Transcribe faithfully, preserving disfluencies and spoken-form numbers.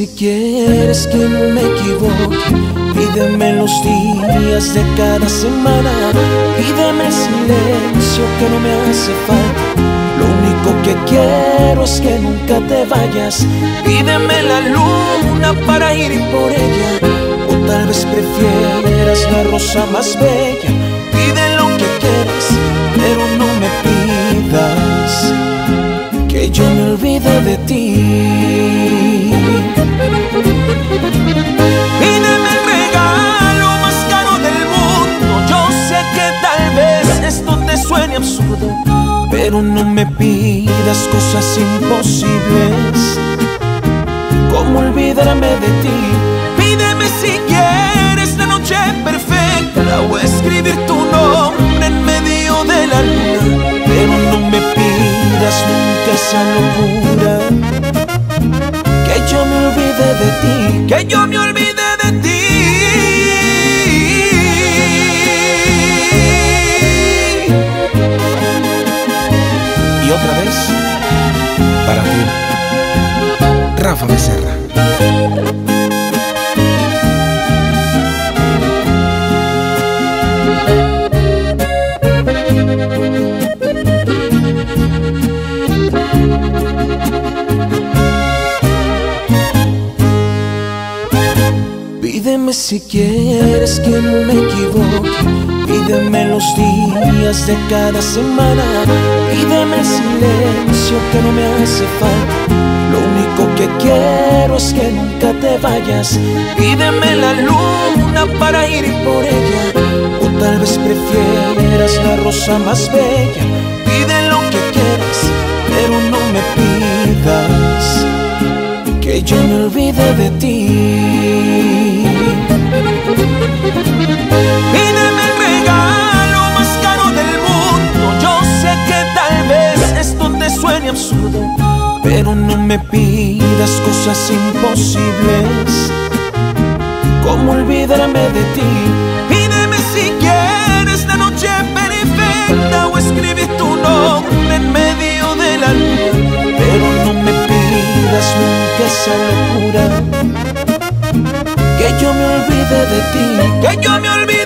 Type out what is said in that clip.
si quieres que no me equivoque. Pídeme los días de cada semana. Pídeme el silencio que no me hace falta. Lo único que quiero es que nunca te vayas. Pídeme la luna para ir por ella. O tal vez prefieras la rosa más bella. Pide lo que quieras, pero no me pidas que yo me olvide de ti. Pídeme el regalo más caro del mundo. Yo sé que tal vez esto te suene absurdo, pero no me pidas cosas imposibles, como olvidarme de ti. Pídeme si quieres la noche perfecta, o escribir tu nombre en medio de la luna, pero no me pidas nunca esa locura, que yo me olvide de ti, que yo me olvide de ti. Y otra vez, para ti, Rafa Becerra. Pídeme si quieres que no me equivoque. Pídeme los días de cada semana. Pídeme el silencio que no me hace falta. Lo único que quiero es que nunca te vayas. Pídeme la luna para ir por ella. O tal vez prefieras la rosa más bella. Pide lo que quieras, pero no me pidas que yo me olvide de ti. Pídeme el regalo más caro del mundo. Yo sé que tal vez esto te suene absurdo, pero no me pidas cosas imposibles, como olvidarme de ti. Pídeme si quieres la noche perfecta, o escribir tu nombre en medio de la luna, pero no me pidas nunca esa locura, que yo me olvide de ti, que yo me olvide.